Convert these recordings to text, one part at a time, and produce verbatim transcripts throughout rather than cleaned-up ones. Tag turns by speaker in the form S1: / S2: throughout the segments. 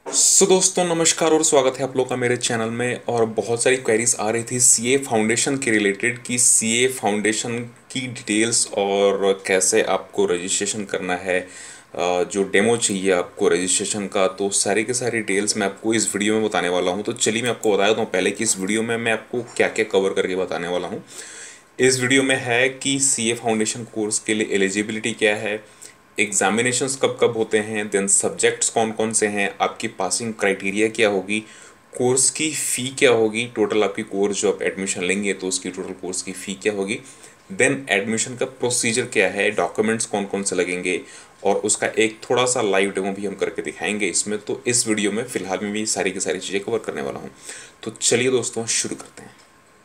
S1: सो so, दोस्तों नमस्कार और स्वागत है आप लोग का मेरे चैनल में। और बहुत सारी क्वेरीज आ रही थी सीए फाउंडेशन के रिलेटेड कि सीए फाउंडेशन की डिटेल्स और कैसे आपको रजिस्ट्रेशन करना है, अ, जो डेमो चाहिए आपको रजिस्ट्रेशन का, तो सारी के सारी डिटेल्स मैं आपको इस वीडियो में बताने वाला हूं। तो चलिए मैं आपको बता देता हूँ पहले कि इस वीडियो में मैं आपको क्या क्या कवर करके बताने वाला हूँ। इस वीडियो में है कि सीए फाउंडेशन कोर्स के लिए एलिजिबिलिटी क्या है, एग्जामिनेशंस कब कब होते हैं, देन सब्जेक्ट्स कौन कौन से हैं, आपकी पासिंग क्राइटेरिया क्या होगी, कोर्स की फ़ी क्या होगी, टोटल आपकी कोर्स जो आप एडमिशन लेंगे तो उसकी टोटल कोर्स की फ़ी क्या होगी, देन एडमिशन का प्रोसीजर क्या है, डॉक्यूमेंट्स कौन कौन से लगेंगे, और उसका एक थोड़ा सा लाइव डेमो भी हम करके दिखाएंगे इसमें। तो इस वीडियो में फ़िलहाल में भी सारी की सारी चीज़ें कवर करने वाला हूँ। तो चलिए दोस्तों शुरू करते हैं।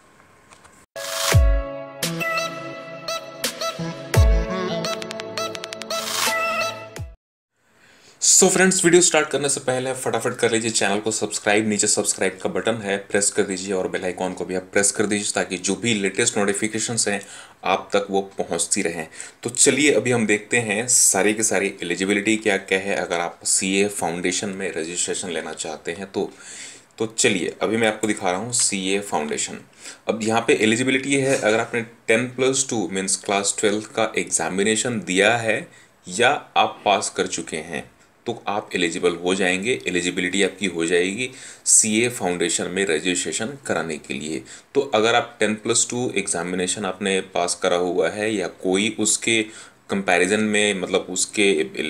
S1: सो फ्रेंड्स, वीडियो स्टार्ट करने से पहले फटाफट कर लीजिए चैनल को सब्सक्राइब। नीचे सब्सक्राइब का बटन है, प्रेस कर दीजिए, और बेल आइकॉन को भी आप प्रेस कर दीजिए ताकि जो भी लेटेस्ट नोटिफिकेशंस हैं आप तक वो पहुंचती रहें। तो चलिए अभी हम देखते हैं सारी की सारी एलिजिबिलिटी क्या क्या है अगर आप सीए फाउंडेशन में रजिस्ट्रेशन लेना चाहते हैं तो। तो चलिए अभी मैं आपको दिखा रहा हूँ सीए फाउंडेशन। अब यहाँ पे एलिजिबिलिटी है, अगर आपने ten plus two means class twelfth का एग्जामिनेशन दिया है या आप पास कर चुके हैं तो आप एलिजिबल हो जाएंगे, एलिजिबिलिटी आपकी हो जाएगी सीए फाउंडेशन में रजिस्ट्रेशन कराने के लिए। तो अगर आप टेन प्लस टू एग्जामिनेशन आपने पास करा हुआ है या कोई उसके कंपैरिजन में, मतलब उसके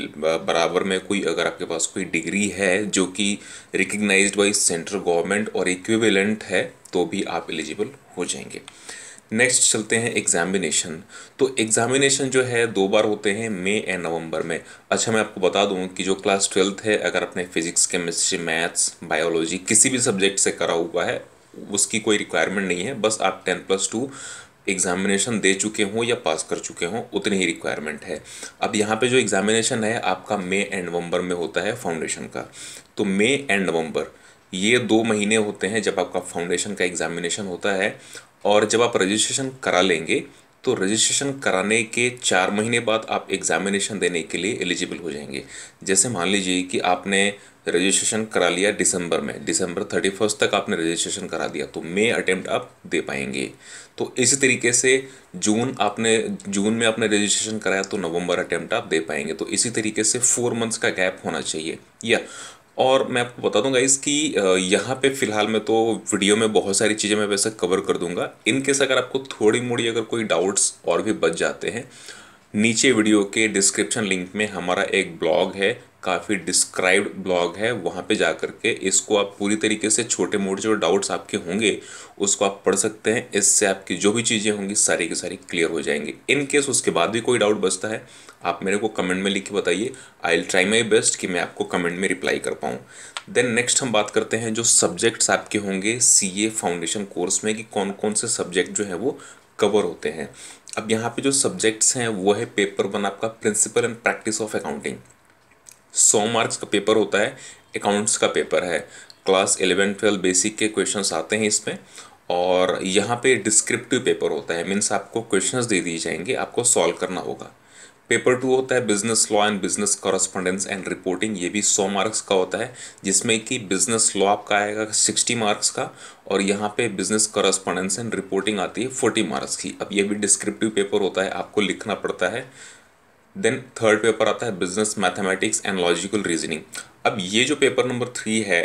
S1: बराबर में कोई अगर आपके पास कोई डिग्री है जो कि रिकग्नाइज्ड बाय सेंट्रल गवर्नमेंट और इक्विवेलेंट है तो भी आप एलिजिबल हो जाएंगे। नेक्स्ट चलते हैं एग्जामिनेशन। तो एग्जामिनेशन जो है दो बार होते हैं, मई एंड नवंबर में। अच्छा मैं आपको बता दूं कि जो क्लास ट्वेल्थ है अगर आपने फिजिक्स केमिस्ट्री मैथ्स बायोलॉजी किसी भी सब्जेक्ट से करा हुआ है उसकी कोई रिक्वायरमेंट नहीं है, बस आप टेन प्लस टू एग्जामिनेशन दे चुके हों या पास कर चुके हों उतनी ही रिक्वायरमेंट है। अब यहाँ पे जो एग्जामिनेशन है आपका मई एंड नवंबर में होता है फाउंडेशन का। तो मई एंड नवंबर ये दो महीने होते हैं जब आपका फाउंडेशन का एग्जामिनेशन होता है। और जब आप रजिस्ट्रेशन करा लेंगे तो रजिस्ट्रेशन कराने के चार महीने बाद आप एग्जामिनेशन देने के लिए एलिजिबल हो जाएंगे। जैसे मान लीजिए कि आपने रजिस्ट्रेशन करा लिया दिसंबर में, दिसंबर थर्टी फर्स्ट तक आपने रजिस्ट्रेशन करा दिया तो मई अटेम्प्ट आप दे पाएंगे। तो इसी तरीके से जून आपने जून में आपने रजिस्ट्रेशन कराया तो नवंबर अटेम्प्ट आप दे पाएंगे। तो इसी तरीके से फोर मंथ्स का गैप होना चाहिए। या और मैं आपको बता दूंगा इसकी यहाँ पे फ़िलहाल में तो वीडियो में बहुत सारी चीज़ें मैं वैसे कवर कर दूंगा। इनकेस अगर आपको थोड़ी मोड़ी अगर कोई डाउट्स और भी बच जाते हैं, नीचे वीडियो के डिस्क्रिप्शन लिंक में हमारा एक ब्लॉग है, काफ़ी डिस्क्राइब्ड ब्लॉग है, वहाँ पे जा कर के इसको आप पूरी तरीके से छोटे मोटे जो डाउट्स आपके होंगे उसको आप पढ़ सकते हैं। इससे आपकी जो भी चीज़ें होंगी सारी की सारी क्लियर हो जाएंगी। इन केस उसके बाद भी कोई डाउट बचता है आप मेरे को कमेंट में लिख के बताइए, I will try my best कि मैं आपको कमेंट में रिप्लाई कर पाऊँ। देन नेक्स्ट हम बात करते हैं जो सब्जेक्ट्स आपके होंगे सीए फाउंडेशन कोर्स में कि कौन कौन से सब्जेक्ट जो हैं वो कवर होते हैं। अब यहाँ पे जो सब्जेक्ट्स हैं वो है पेपर वन आपका principal and practice of accounting. सौ मार्क्स का पेपर होता है, अकाउंट्स का पेपर है। क्लास इलेवन ट्वेल्व बेसिक के क्वेश्चंस आते हैं इसमें। और यहाँ पे डिस्क्रिप्टिव पेपर होता है, मीन्स आपको क्वेश्चंस दे दिए जाएंगे, आपको सॉल्व करना होगा। पेपर टू होता है business law and business correspondence and reporting, ये भी सौ मार्क्स का होता है, जिसमें कि बिजनेस लॉ आपका आएगा सिक्सटी मार्क्स का और यहाँ पे बिजनेस कॉरेस्पॉन्डेंस एंड रिपोर्टिंग आती है फोर्टी मार्क्स की। अब ये भी डिस्क्रिप्टिव पेपर होता है, आपको लिखना पड़ता है। देन थर्ड पेपर आता है business mathematics and logical reasoning. अब ये जो पेपर नंबर थ्री है,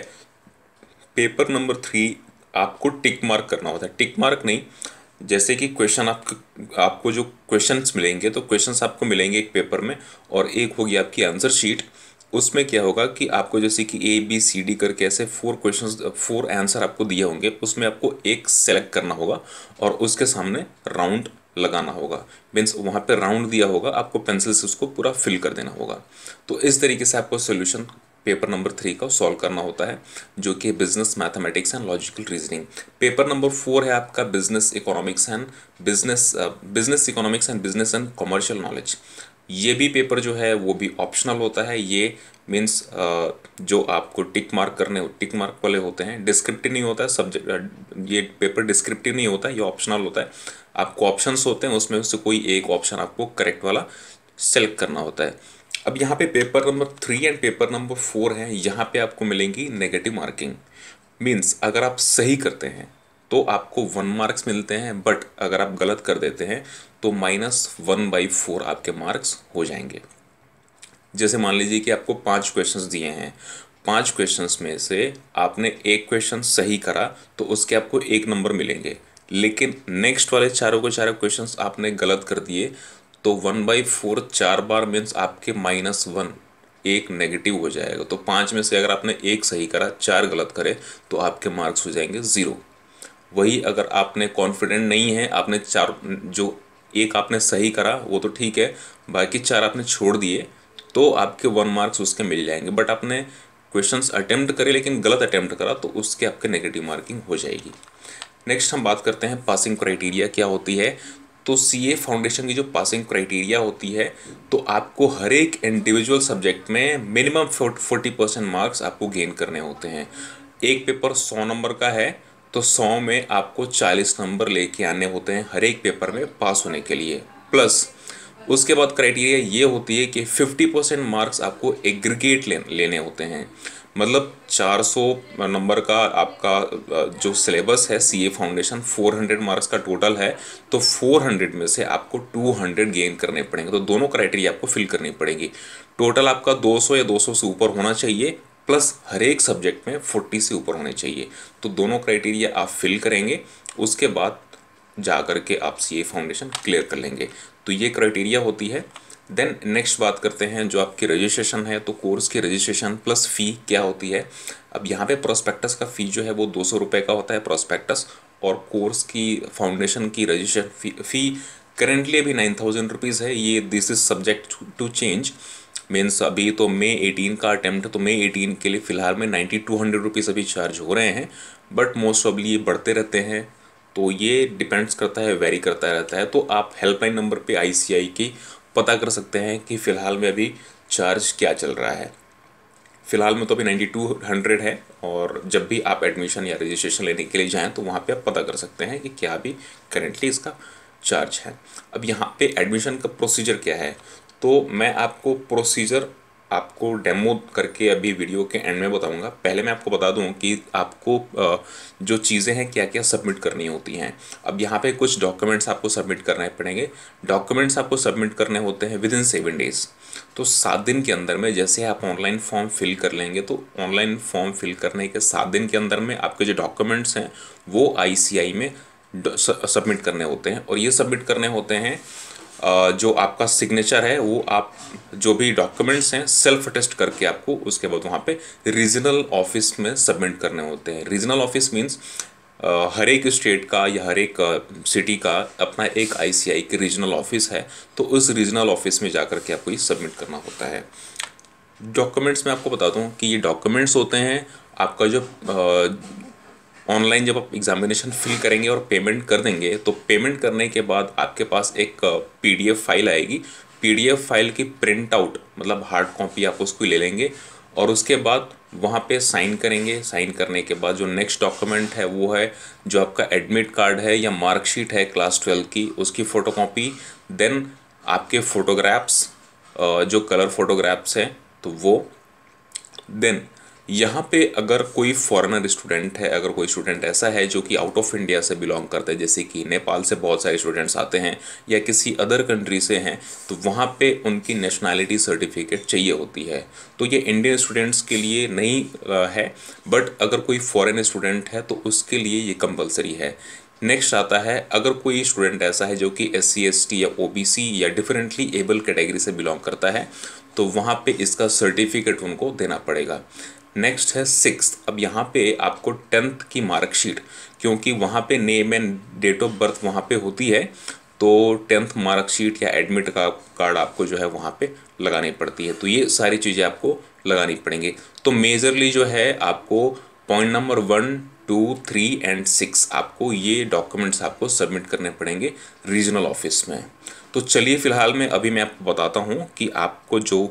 S1: पेपर नंबर थ्री आपको टिक मार्क करना होता है, टिक मार्क नहीं, जैसे कि क्वेश्चन आपको आपको जो क्वेश्चंस मिलेंगे तो क्वेश्चंस आपको मिलेंगे एक पेपर में और एक होगी आपकी आंसर शीट। उसमें क्या होगा कि आपको जैसे कि ए बी सी डी करके ऐसे फोर क्वेश्चंस फोर आंसर आपको दिए होंगे, उसमें आपको एक सेलेक्ट करना होगा और उसके सामने राउंड लगाना होगा। मीन्स वहाँ पे राउंड दिया होगा, आपको पेंसिल से उसको पूरा फिल कर देना होगा। तो इस तरीके से आपको सोल्यूशन पेपर नंबर थ्री का सॉल्व करना होता है, जो कि business mathematics and logical reasoning. Paper number four है आपका business economics and business business economics and business and commercial knowledge. ये भी पेपर जो है वो भी ऑप्शनल होता है। ये मीन्स जो आपको टिक मार्क करने टिक मार्क वाले होते हैं, डिस्क्रिप्टिव नहीं होता है सब्जेक्ट, ये पेपर डिस्क्रिप्टिव नहीं होता है, ये ऑप्शनल होता है। आपको ऑप्शंस होते हैं, उसमें से कोई एक ऑप्शन आपको करेक्ट वाला सेलेक्ट करना होता है। अब यहाँ पे paper number three and paper number four है, यहाँ पे आपको मिलेंगी नेगेटिव मार्किंग। मीन्स अगर आप सही करते हैं तो आपको वन मार्क्स मिलते हैं, बट अगर आप गलत कर देते हैं तो माइनस वन बाई फोर आपके मार्क्स हो जाएंगे। जैसे मान लीजिए कि आपको पांच क्वेश्चंस दिए हैं, पांच क्वेश्चंस में से आपने एक क्वेश्चन सही करा तो उसके आपको एक नंबर मिलेंगे, लेकिन नेक्स्ट वाले चारों के चारों क्वेश्चंस आपने गलत कर दिए तो वन बाई फोर चार बार मीन्स आपके माइनस वन, एक नेगेटिव हो जाएगा। तो पाँच में से अगर आपने एक सही करा, चार गलत करे, तो आपके मार्क्स हो जाएंगे ज़ीरो। वही अगर आपने कॉन्फिडेंट नहीं है, आपने चार जो एक आपने सही करा वो तो ठीक है, बाकी चार आपने छोड़ दिए तो आपके वन मार्क्स उसके मिल जाएंगे। बट आपने क्वेश्चंस अटेम्प्ट करे लेकिन गलत अटेम्प्ट करा तो उसके आपके नेगेटिव मार्किंग हो जाएगी। नेक्स्ट हम बात करते हैं पासिंग क्राइटेरिया क्या होती है। तो सीए फाउंडेशन की जो पासिंग क्राइटेरिया होती है, तो आपको हर एक इंडिविजुअल सब्जेक्ट में मिनिमम फोर्टी परसेंट मार्क्स आपको गेन करने होते हैं। एक पेपर सौ नंबर का है तो सौ में आपको चालीस नंबर लेके आने होते हैं हर एक पेपर में पास होने के लिए। प्लस उसके बाद क्राइटेरिया ये होती है कि फिफ्टी परसेंट मार्क्स आपको एग्रीगेट ले, लेने होते हैं। मतलब चार सौ नंबर का आपका जो सिलेबस है CA foundation four hundred marks का टोटल है, तो फोर हंड्रेड में से आपको टू हंड्रेड गेन करने पड़ेंगे। तो दोनों क्राइटेरिया आपको फिल करनी पड़ेगी। टोटल आपका दो सौ या दो सौ से ऊपर होना चाहिए, प्लस हर एक सब्जेक्ट में फोर्टी से ऊपर होने चाहिए। तो दोनों क्राइटेरिया आप फिल करेंगे, उसके बाद जा कर के आप सीए फाउंडेशन क्लियर कर लेंगे। तो ये क्राइटेरिया होती है। देन नेक्स्ट बात करते हैं जो आपकी रजिस्ट्रेशन है। तो कोर्स की रजिस्ट्रेशन प्लस फ़ी क्या होती है। अब यहाँ पे प्रोस्पेक्टस का फ़ी जो है वो दो सौ रुपये का होता है प्रोस्पेक्टस, और कोर्स की फाउंडेशन की रजिस्ट्रेशन फ़ी फ़ी करेंटली अभी नाइन थाउजेंड रुपीज़ है। ये this is subject to change. Means अभी तो मई एटीन का अटैम्प्ट है, तो मई एटीन के लिए फ़िलहाल में नाइन्टी टू हंड्रेड रुपीज़ अभी चार्ज हो रहे हैं, बट मोस्ट ऑफली ये बढ़ते रहते हैं। तो ये डिपेंड्स करता है, वेरी करता रहता है। तो आप हेल्पलाइन नंबर पे आईसीआई की पता कर सकते हैं कि फ़िलहाल में अभी चार्ज क्या चल रहा है। फ़िलहाल में तो अभी नाइन्टी टू हंड्रेड है, और जब भी आप एडमिशन या रजिस्ट्रेशन लेने के लिए जाएं तो वहाँ पे आप पता कर सकते हैं कि क्या अभी करेंटली इसका चार्ज है। अब यहाँ पे एडमिशन का प्रोसीजर क्या है, तो मैं आपको प्रोसीजर आपको डेमो करके अभी वीडियो के एंड में बताऊंगा। पहले मैं आपको बता दूं कि आपको जो चीज़ें हैं क्या क्या सबमिट करनी होती हैं। अब यहाँ पे कुछ डॉक्यूमेंट्स आपको सबमिट करने पड़ेंगे। डॉक्यूमेंट्स आपको सबमिट करने होते हैं विद इन सेवन डेज। तो सात दिन के अंदर में जैसे आप ऑनलाइन फॉर्म फिल कर लेंगे, तो ऑनलाइन फॉर्म फिल करने के सात दिन के अंदर में आपके जो डॉक्यूमेंट्स हैं वो आईसीआई में सबमिट करने होते हैं। और ये सबमिट करने होते हैं जो आपका सिग्नेचर है वो आप जो भी डॉक्यूमेंट्स हैं सेल्फ अटेस्ट करके आपको उसके बाद वहाँ पे रीजनल ऑफिस में सबमिट करने होते हैं। रीजनल ऑफिस मींस हर एक स्टेट का या हर एक सिटी का अपना एक आईसीआई की रीजनल ऑफिस है, तो उस रीजनल ऑफिस में जा कर के आपको ये सबमिट करना होता है। डॉक्यूमेंट्स में आपको बता दूँ कि ये डॉक्यूमेंट्स होते हैं आपका जो ऑनलाइन जब आप एग्जामिनेशन फिल करेंगे और पेमेंट कर देंगे, तो पेमेंट करने के बाद आपके पास एक पीडीएफ फाइल आएगी। पीडीएफ फाइल की प्रिंट आउट मतलब हार्ड कॉपी आप उसको ले लेंगे, और उसके बाद वहाँ पे साइन करेंगे। साइन करने के बाद जो नेक्स्ट डॉक्यूमेंट है वो है जो आपका एडमिट कार्ड है या मार्कशीट है क्लास ट्वेल्व की, उसकी फ़ोटोकॉपी। देन आपके फ़ोटोग्राफ्स जो कलर फोटोग्राफ्स हैं तो वो। देन यहाँ पे अगर कोई फॉरेनर स्टूडेंट है, अगर कोई स्टूडेंट ऐसा है जो कि आउट ऑफ इंडिया से बिलोंग करता है, जैसे कि नेपाल से बहुत सारे स्टूडेंट्स आते हैं या किसी अदर कंट्री से हैं, तो वहाँ पे उनकी नेशनैलिटी सर्टिफिकेट चाहिए होती है। तो ये इंडियन स्टूडेंट्स के लिए नहीं है, बट अगर कोई फॉरेन स्टूडेंट है तो उसके लिए ये कंपलसरी है। नेक्स्ट आता है अगर कोई स्टूडेंट ऐसा है जो कि एस सी एस टी या ओ बी सी या डिफरेंटली एबल कैटेगरी से बिलोंग करता है, तो वहाँ पे इसका सर्टिफिकेट उनको देना पड़ेगा। नेक्स्ट है सिक्स्थ। अब यहाँ पे आपको टेंथ की मार्कशीट, क्योंकि वहाँ पे name and date of birth वहाँ पे होती है, तो टेंथ मार्कशीट या एडमिट का कार्ड आपको जो है वहाँ पे लगानी पड़ती है। तो ये सारी चीज़ें आपको लगानी पड़ेंगी। तो मेजरली जो है आपको point number one two three and six आपको ये डॉक्यूमेंट्स आपको सबमिट करने पड़ेंगे रीजनल ऑफिस में। तो चलिए फ़िलहाल में अभी मैं आपको बताता हूँ कि आपको जो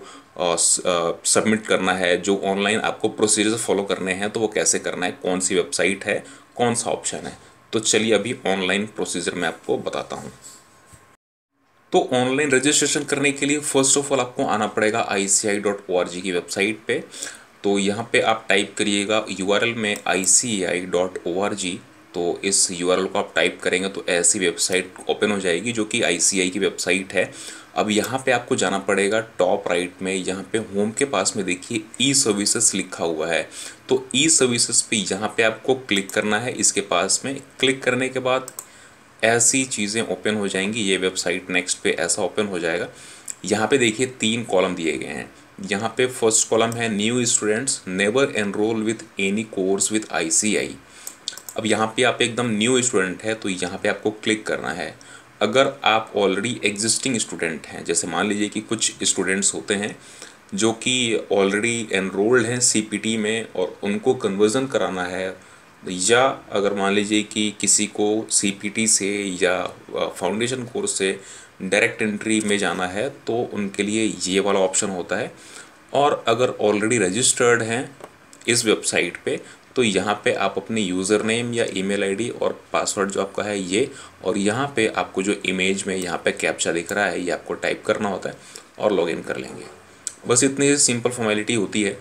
S1: सबमिट करना है, जो ऑनलाइन आपको प्रोसीजर फॉलो करने हैं, तो वो कैसे करना है, कौन सी वेबसाइट है, कौन सा ऑप्शन है। तो चलिए अभी ऑनलाइन प्रोसीजर मैं आपको बताता हूँ। तो ऑनलाइन रजिस्ट्रेशन करने के लिए फर्स्ट ऑफ ऑल आपको आना पड़ेगा आई C I dot O R G की वेबसाइट पे। तो यहाँ पे आप टाइप करिएगा यू आर एल में आई C I dot O R G. तो इस यू आर एल को आप टाइप करेंगे तो ऐसी वेबसाइट ओपन हो जाएगी जो कि आई सी आई की वेबसाइट है। अब यहाँ पे आपको जाना पड़ेगा टॉप राइट में, यहाँ पे होम के पास में देखिए ई सर्विसेज लिखा हुआ है। तो ई सर्विसेज पे यहाँ पे आपको क्लिक करना है। इसके पास में क्लिक करने के बाद ऐसी चीज़ें ओपन हो जाएंगी। ये वेबसाइट नेक्स्ट पे ऐसा ओपन हो जाएगा। यहाँ पे देखिए तीन कॉलम दिए गए हैं। यहाँ पे फर्स्ट कॉलम है new students never enrol with any course with I C I. अब यहाँ पे आप एकदम न्यू स्टूडेंट है तो यहाँ पे आपको क्लिक करना है। अगर आप ऑलरेडी एग्जिस्टिंग स्टूडेंट हैं, जैसे मान लीजिए कि कुछ स्टूडेंट्स होते हैं जो कि ऑलरेडी एनरोल्ड हैं सी पी टी में और उनको कन्वर्जन कराना है, या अगर मान लीजिए कि किसी को सी पी टी से या फाउंडेशन कोर्स से डायरेक्ट एंट्री में जाना है तो उनके लिए ये वाला ऑप्शन होता है। और अगर ऑलरेडी रजिस्टर्ड हैं इस वेबसाइट पे तो यहाँ पे आप अपने यूज़र नेम या ईमेल आईडी और पासवर्ड जो आपका है ये, और यहाँ पे आपको जो इमेज में यहाँ पे कैप्चा दिख रहा है ये आपको टाइप करना होता है और लॉगिन कर लेंगे। बस इतनी सिंपल फॉर्मेलिटी होती है।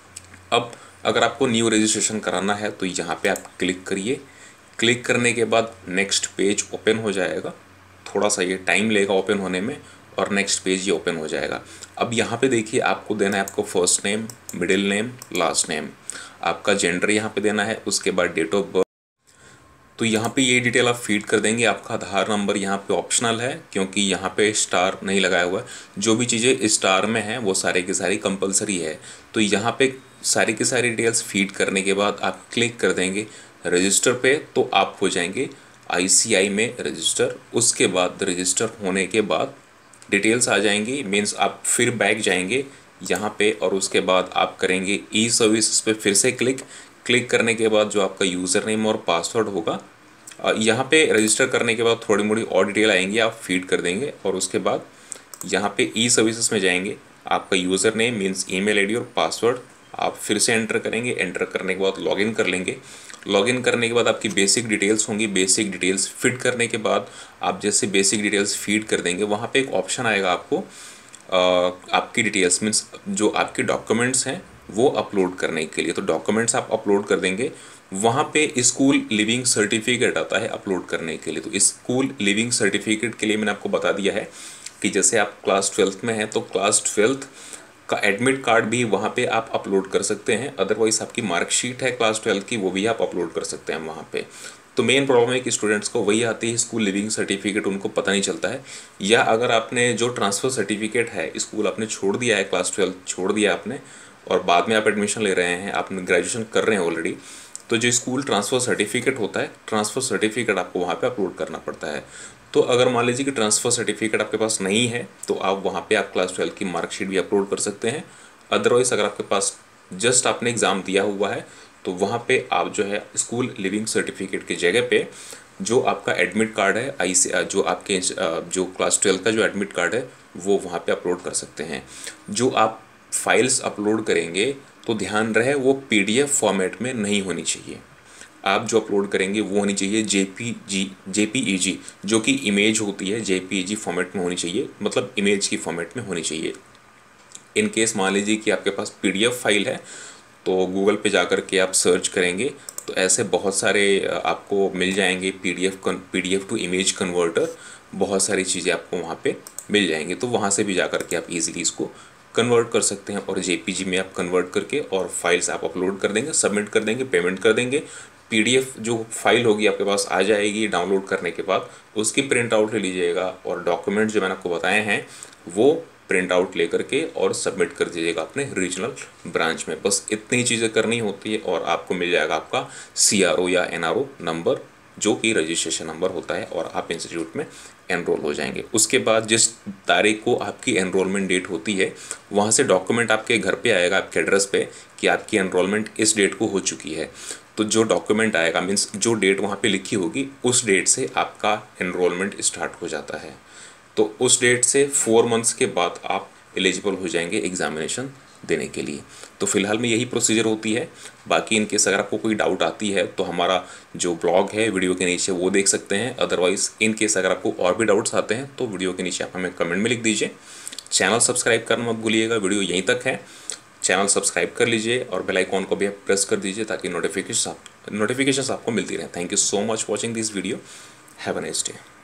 S1: अब अगर आपको न्यू रजिस्ट्रेशन कराना है तो यहाँ पे आप क्लिक करिए। क्लिक करने के बाद नेक्स्ट पेज ओपन हो जाएगा। थोड़ा सा ये टाइम लेगा ओपन होने में और नेक्स्ट पेज ये ओपन हो जाएगा। अब यहाँ पे देखिए आपको देना है आपको first name, middle name, last name, आपका जेंडर यहाँ पे देना है, उसके बाद डेट ऑफ बर्थ। तो यहाँ पे ये डिटेल आप फीड कर देंगे। आपका आधार नंबर यहाँ पे ऑप्शनल है क्योंकि यहाँ पे स्टार नहीं लगाया हुआ है। जो भी चीज़ें स्टार में हैं वो सारे की सारी कंपलसरी है। तो यहाँ पे सारी की सारी डिटेल्स फीड करने के बाद आप क्लिक कर देंगे रजिस्टर पे, तो आप हो जाएंगे आई सी आई में रजिस्टर। उसके बाद रजिस्टर होने के बाद डिटेल्स आ जाएंगी, मीन्स आप फिर बैक जाएंगे यहाँ पे और उसके बाद आप करेंगे ई सर्विसेज पे फिर से क्लिक। क्लिक करने के बाद जो आपका यूज़र नेम और पासवर्ड होगा यहाँ पे रजिस्टर करने के बाद थोड़ी मोड़ी और डिटेल आएंगी, आप फीड कर देंगे और उसके बाद यहाँ पे ई सर्विसेज में जाएंगे। आपका user name means email ID और पासवर्ड आप फिर से एंटर करेंगे। एंटर करने के बाद लॉगिन कर लेंगे। लॉगिन करने के बाद आपकी बेसिक डिटेल्स होंगी। बेसिक डिटेल्स फिट करने के बाद आप जैसे बेसिक डिटेल्स फीड कर देंगे वहाँ पे एक ऑप्शन आएगा आपको आ, आपकी डिटेल्स मीन्स जो आपके डॉक्यूमेंट्स हैं वो अपलोड करने के लिए। तो डॉक्यूमेंट्स आप अपलोड कर देंगे। वहाँ पे स्कूल लिविंग सर्टिफिकेट आता है अपलोड करने के लिए। तो स्कूल लिविंग सर्टिफिकेट के लिए मैंने आपको बता दिया है कि जैसे आप क्लास ट्वेल्थ में हैं तो क्लास ट्वेल्थ का एडमिट कार्ड भी वहाँ पे आप अपलोड कर सकते हैं। अदरवाइज़ आपकी मार्कशीट है क्लास ट्वेल्थ की वो भी आप अपलोड कर सकते हैं वहाँ पे। तो मेन प्रॉब्लम है कि स्टूडेंट्स को वही आती है स्कूल लिविंग सर्टिफिकेट, उनको पता नहीं चलता है। या अगर आपने जो ट्रांसफ़र सर्टिफिकेट है स्कूल आपने छोड़ दिया है, क्लास ट्वेल्थ छोड़ दिया आपने और बाद में आप एडमिशन ले रहे हैं, आप ग्रेजुएशन कर रहे हैं ऑलरेडी, तो जो स्कूल ट्रांसफ़र सर्टिफिकेट होता है ट्रांसफ़र सर्टिफिकेट आपको वहाँ पे अपलोड करना पड़ता है। तो अगर मान लीजिए कि ट्रांसफ़र सर्टिफिकेट आपके पास नहीं है तो आप वहाँ पे आप क्लास ट्वेल्थ की मार्कशीट भी अपलोड कर सकते हैं। अदरवाइज़ अगर आपके पास जस्ट आपने एग्ज़ाम दिया हुआ है तो वहाँ पे आप जो है स्कूल लिविंग सर्टिफिकेट की जगह पे जो आपका एडमिट कार्ड है आई सी जो आपके जो क्लास ट्वेल्थ का जो एडमिट कार्ड है वो वहाँ पे अपलोड कर सकते हैं। जो आप फाइल्स अपलोड करेंगे तो ध्यान रहे वो पी डी एफ फॉर्मेट में नहीं होनी चाहिए। आप जो अपलोड करेंगे वो होनी चाहिए J P G J P E जी, जो कि इमेज होती है जे पी ई जी फॉर्मेट में होनी चाहिए, मतलब इमेज की फॉर्मेट में होनी चाहिए। इन केस मान लीजिए कि आपके पास पी डी एफ फाइल है तो गूगल पे जा कर के आप सर्च करेंगे तो ऐसे बहुत सारे आपको मिल जाएंगे P D F P D F to image converter, बहुत सारी चीज़ें आपको वहाँ पे मिल जाएंगी। तो वहाँ से भी जा कर के आप इजीली इसको कन्वर्ट कर सकते हैं और जे पी जी में आप कन्वर्ट करके और फाइल्स आप अपलोड कर देंगे, सबमिट कर देंगे, पेमेंट कर देंगे। पी डी एफ जो फाइल होगी आपके पास आ जाएगी। डाउनलोड करने के बाद उसकी प्रिंट आउट ले लीजिएगा और डॉक्यूमेंट जो मैंने आपको बताए हैं वो प्रिंट आउट लेकर के और सबमिट कर दीजिएगा अपने रीजनल ब्रांच में। बस इतनी ही चीज़ें करनी होती है और आपको मिल जाएगा आपका सी आर ओ या एन आर ओ नंबर, जो कि रजिस्ट्रेशन नंबर होता है, और आप इंस्टीट्यूट में एनरोल हो जाएंगे। उसके बाद जिस तारीख को आपकी एनरोलमेंट डेट होती है वहाँ से डॉक्यूमेंट आपके घर पे आएगा, आपके एड्रेस पे, कि आपकी एनरोलमेंट इस डेट को हो चुकी है। तो जो डॉक्यूमेंट आएगा मीन्स जो डेट वहाँ पे लिखी होगी उस डेट से आपका एनरोलमेंट स्टार्ट हो जाता है। तो उस डेट से फोर मंथ्स के बाद आप एलिजिबल हो जाएंगे एग्जामिनेशन देने के लिए। तो फिलहाल में यही प्रोसीजर होती है। बाकी इन केस अगर आपको कोई डाउट आती है तो हमारा जो ब्लॉग है वीडियो के नीचे वो देख सकते हैं। अदरवाइज़ इन केस अगर आपको और भी डाउट्स आते हैं तो वीडियो के नीचे आप हमें कमेंट में लिख दीजिए। चैनल सब्सक्राइब करना मत भूलिएगा। वीडियो यहीं तक है, चैनल सब्सक्राइब कर लीजिए और बेल आइकॉन को भी आप प्रेस कर दीजिए ताकि नोटिफिकेशन नोटिफिकेशन आपको मिलती रहे। Thank you so much watching this video. Have a nice day.